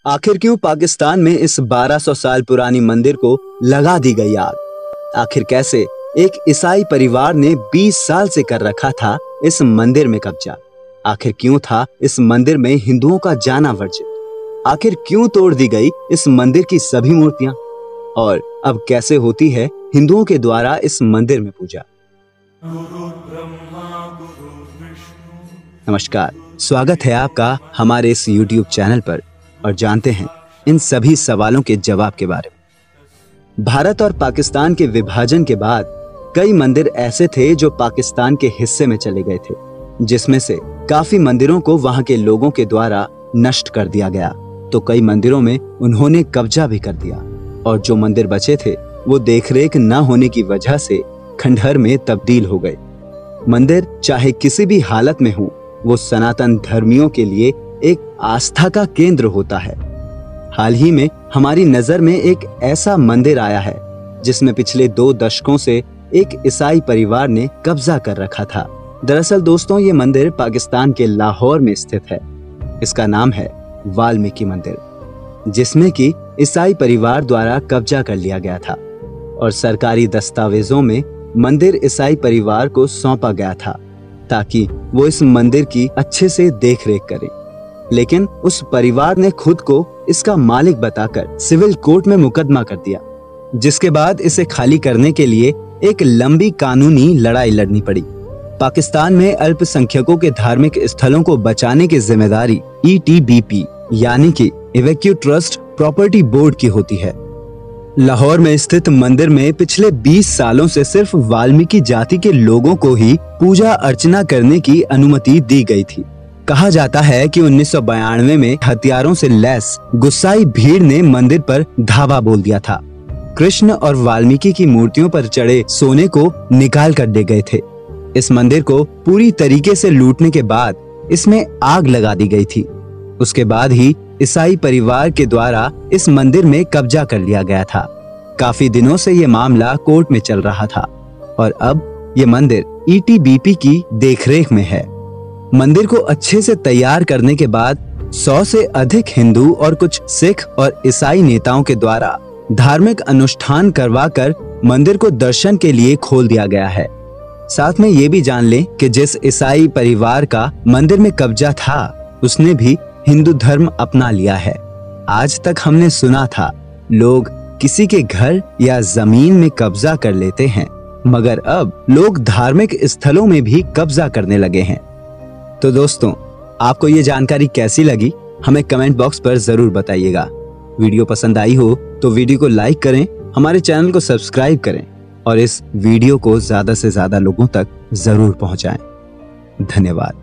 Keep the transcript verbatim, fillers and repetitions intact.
आखिर क्यों पाकिस्तान में इस बारह सौ साल पुरानी मंदिर को लगा दी गई आग? आखिर कैसे एक ईसाई परिवार ने बीस साल से कर रखा था इस मंदिर में कब्जा? आखिर क्यों था इस मंदिर में हिंदुओं का जाना वर्जित? आखिर क्यों तोड़ दी गई इस मंदिर की सभी मूर्तियां? और अब कैसे होती है हिंदुओं के द्वारा इस मंदिर में पूजा? नमस्कार, स्वागत है आपका हमारे इस यूट्यूब चैनल पर और जानते हैं इन सभी सवालों के जवाब के बारे में। भारत और पाकिस्तान के विभाजन के बाद कई मंदिर ऐसे थे जो पाकिस्तान के हिस्से में चले गए थे, जिसमें से काफी मंदिरों को वहां के लोगों के द्वारा नष्ट कर दिया गया, तो कई मंदिरों में उन्होंने कब्जा भी कर दिया और जो मंदिर बचे थे वो देखरेख न होने की वजह से खंडहर में तब्दील हो गए। मंदिर चाहे किसी भी हालत में हो, वो सनातन धर्मियों के लिए एक आस्था का केंद्र होता है। हाल ही में हमारी नजर में एक ऐसा मंदिर आया है जिसमें पिछले दो दशकों से एक ईसाई परिवार ने कब्जा कर रखा था। दरअसल दोस्तों, ये मंदिर पाकिस्तान के लाहौर में स्थित है। इसका नाम है वाल्मीकि मंदिर, जिसमें कि ईसाई परिवार द्वारा कब्जा कर लिया गया था और सरकारी दस्तावेजों में मंदिर ईसाई परिवार को सौंपा गया था ताकि वो इस मंदिर की अच्छे से देखरेख करें। लेकिन उस परिवार ने खुद को इसका मालिक बताकर सिविल कोर्ट में मुकदमा कर दिया, जिसके बाद इसे खाली करने के लिए एक लंबी कानूनी लड़ाई लड़नी पड़ी। पाकिस्तान में अल्पसंख्यकों के धार्मिक स्थलों को बचाने की जिम्मेदारी ई टी बी पी यानी कि इवैक्यू ट्रस्ट प्रॉपर्टी बोर्ड की होती है। लाहौर में स्थित मंदिर में पिछले बीस सालों से सिर्फ वाल्मीकि जाति के लोगों को ही पूजा अर्चना करने की अनुमति दी गई थी। कहा जाता है कि उन्नीस सौ बयानवे में हथियारों से लैस गुस्साई भीड़ ने मंदिर पर धावा बोल दिया था। कृष्ण और वाल्मीकि की मूर्तियों पर चढ़े सोने को निकाल कर दे गए थे। इस मंदिर को पूरी तरीके से लूटने के बाद इसमें आग लगा दी गई थी। उसके बाद ही ईसाई परिवार के द्वारा इस मंदिर में कब्जा कर लिया गया था। काफी दिनों से ये मामला कोर्ट में चल रहा था और अब ये मंदिर ई टी बी पी की देखरेख में है। मंदिर को अच्छे से तैयार करने के बाद सौ से अधिक हिंदू और कुछ सिख और ईसाई नेताओं के द्वारा धार्मिक अनुष्ठान करवाकर मंदिर को दर्शन के लिए खोल दिया गया है। साथ में ये भी जान लें कि जिस ईसाई परिवार का मंदिर में कब्जा था, उसने भी हिंदू धर्म अपना लिया है। आज तक हमने सुना था लोग किसी के घर या जमीन में कब्जा कर लेते हैं, मगर अब लोग धार्मिक स्थलों में भी कब्जा करने लगे हैं। तो दोस्तों, आपको ये जानकारी कैसी लगी हमें कमेंट बॉक्स पर जरूर बताइएगा। वीडियो पसंद आई हो तो वीडियो को लाइक करें, हमारे चैनल को सब्सक्राइब करें और इस वीडियो को ज्यादा से ज्यादा लोगों तक जरूर पहुंचाएं। धन्यवाद।